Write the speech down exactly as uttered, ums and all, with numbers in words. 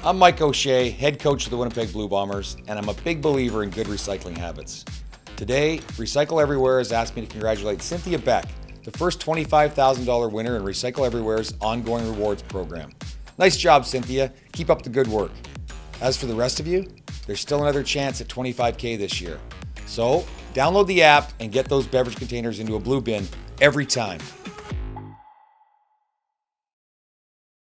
I'm Mike O'Shea, head coach of the Winnipeg Blue Bombers, and I'm a big believer in good recycling habits. Today, Recycle Everywhere has asked me to congratulate Cynthia Beck, the first twenty-five thousand dollar winner in Recycle Everywhere's ongoing rewards program. Nice job, Cynthia. Keep up the good work. As for the rest of you, there's still another chance at twenty-five K this year. So, download the app and get those beverage containers into a blue bin every time.